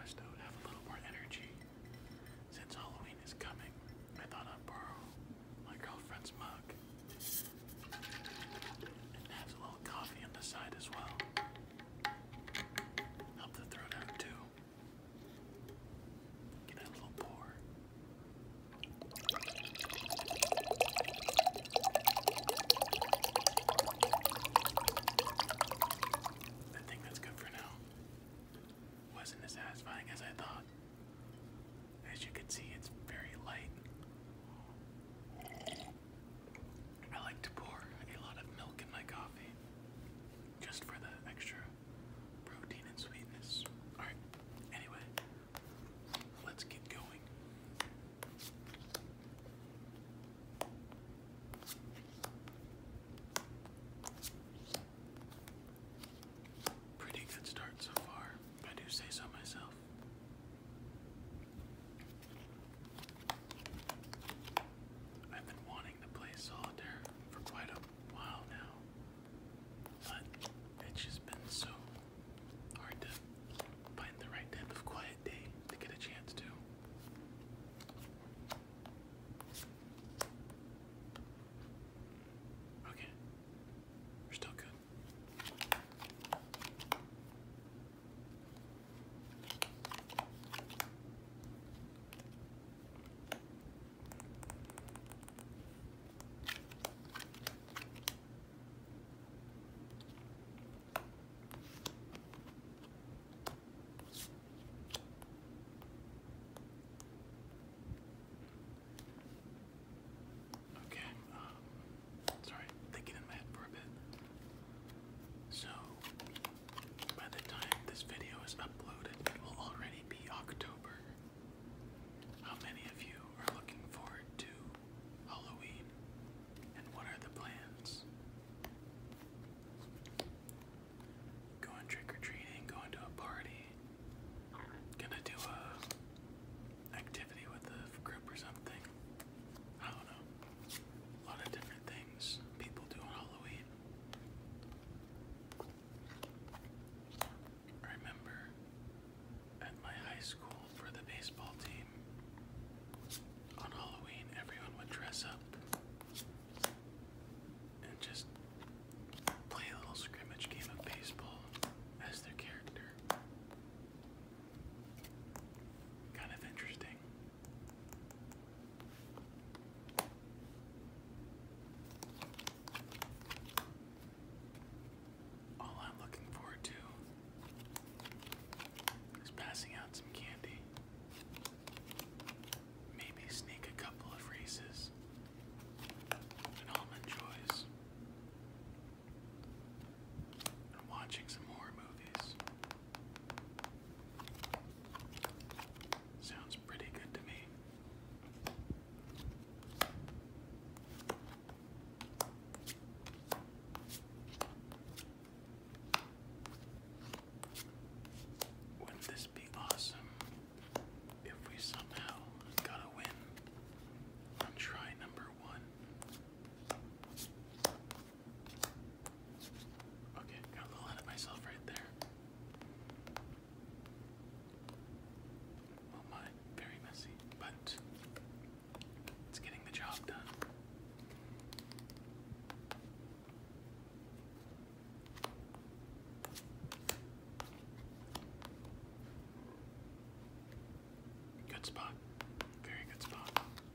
promised I would have a little more energy. Since Halloween is coming, I thought I'd borrow my girlfriend's mug. It has a little coffee on the side as well. Help the throat out too. Get a little pour. I think that's good for now. Wasn't as satisfying as I thought. As you can see, it's very light. I like to pour a lot of milk in my coffee, just for the extra protein and sweetness. Alright, anyway, let's get going. Pretty good start so far, if I do say so myself. I've been wanting to play Solitaire for quite a while now, but it's just been so hard to find the right type of quiet day to get a chance to. Okay, we're still good. Okay, sorry, thinking in my head for a bit. So, by the time this video is uploaded, it will already be October. How many of you are looking forward to Halloween, and what are the plans? Going trick-or-treating, going to a party, gonna do a activity with the group or something. I don't know. A lot of different things people do on Halloween. I remember at my high school for the baseball team, on Halloween everyone would dress up and just play a little scrimmage game of baseball as their character. Kind of interesting. All I'm looking forward to is passing out some candy. Maybe sneak a couple of Reese's and Almond Joys. And watching some horror movies. Sounds pretty good to me. Wouldn't this be awesome if we somehow got a win on try number 1? Okay, got a little ahead of myself right there. Oh my, very messy, but it's getting the job done. Good spot. Very good spot.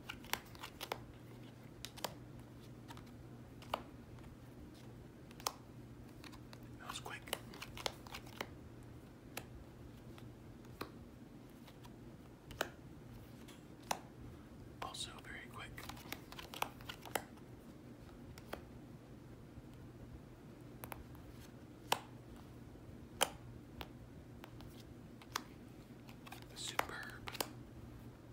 That was quick. Also very quick. Superb.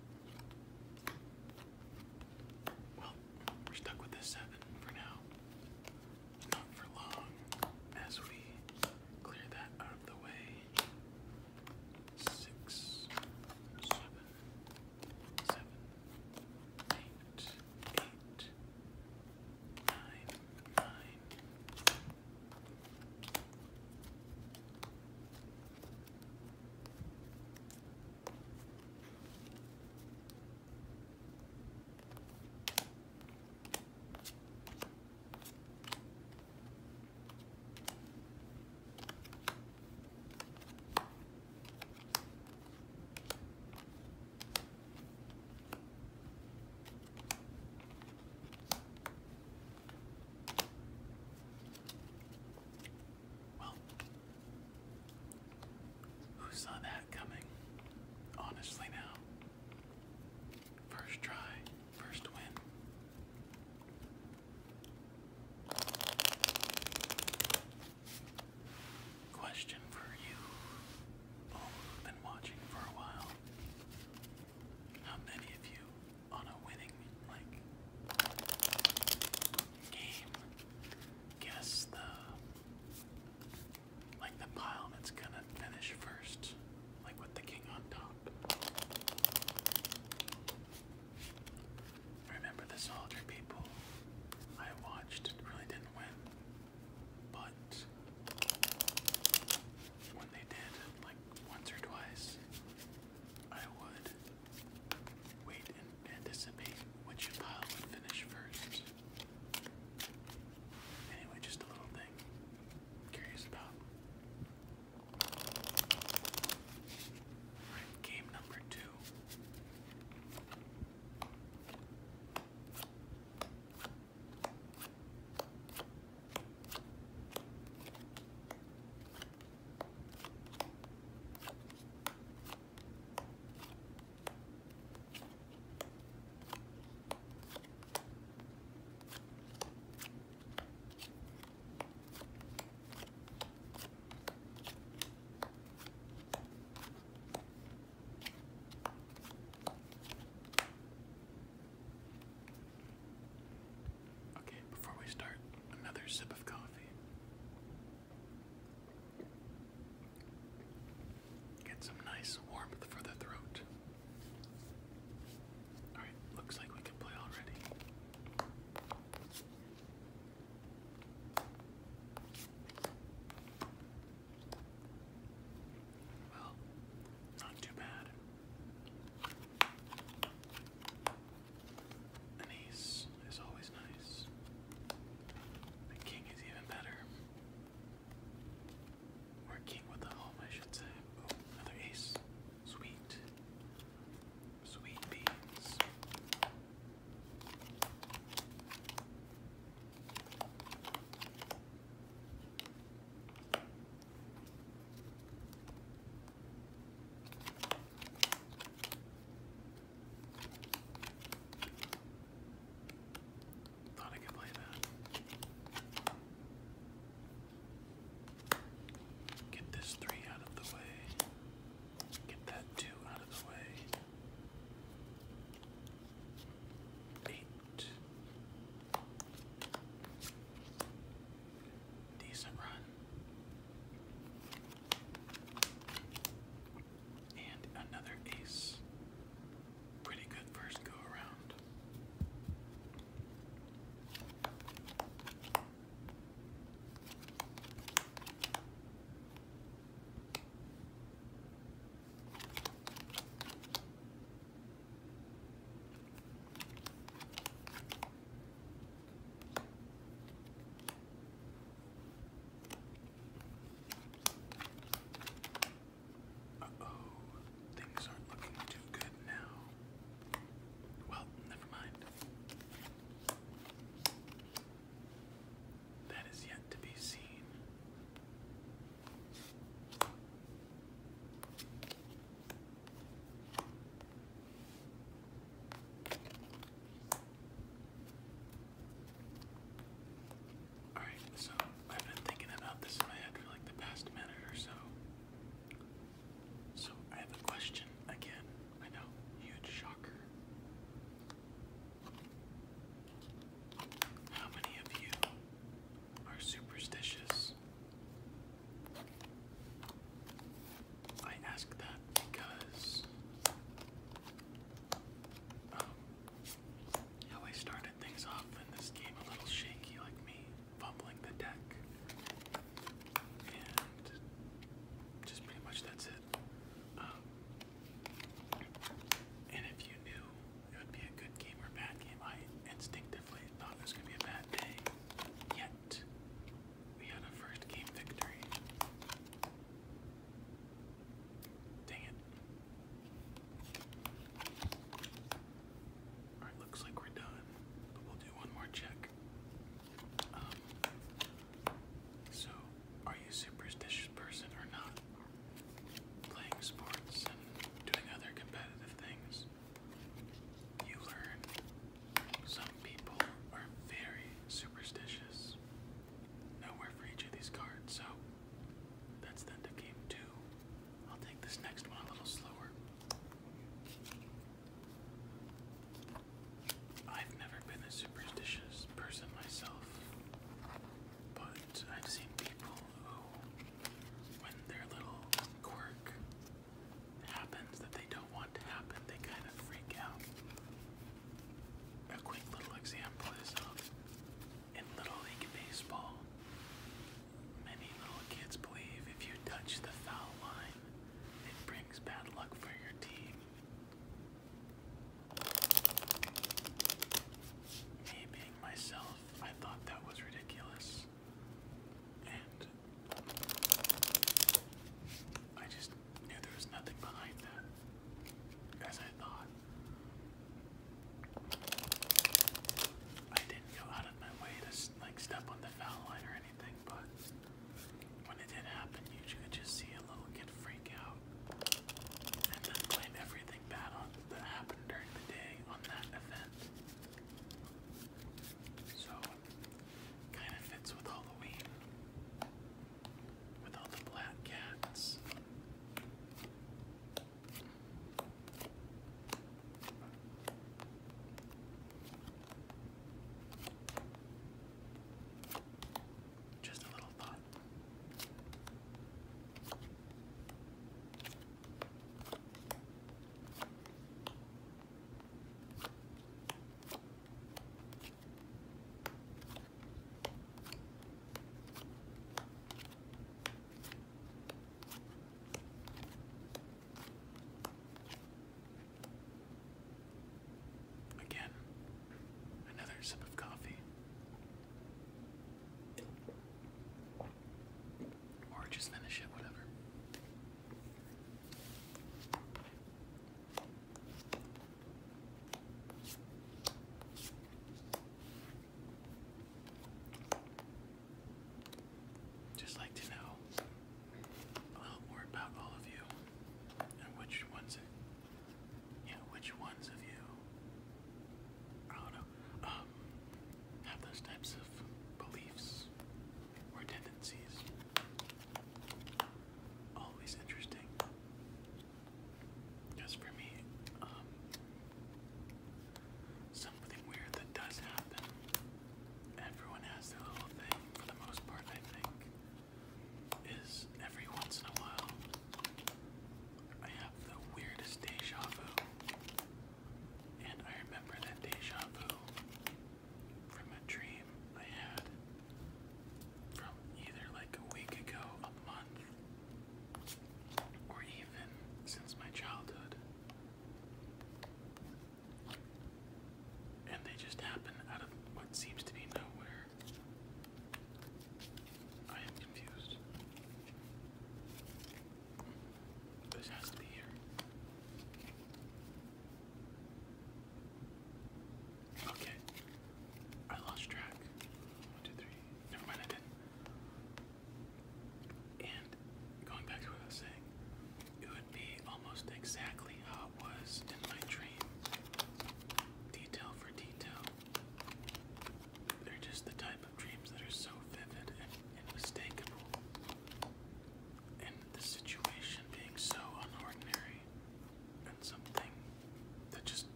just finish it